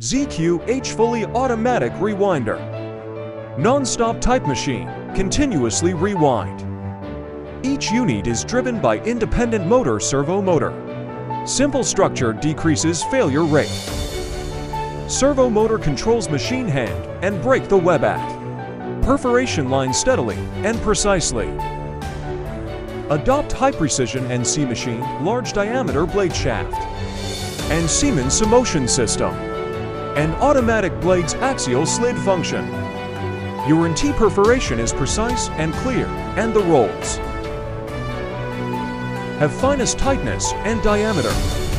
ZQ H fully automatic rewinder. Non-stop type machine, continuously rewind. Each unit is driven by independent motor servo motor. Simple structure decreases failure rate. Servo motor controls machine hand and brake the web at. Perforation line steadily and precisely. Adopt high precision NC machine large diameter blade shaft. And Siemens Motion system. And automatic blades axial slid function. Your NT perforation is precise and clear, and the rolls have finest tightness and diameter.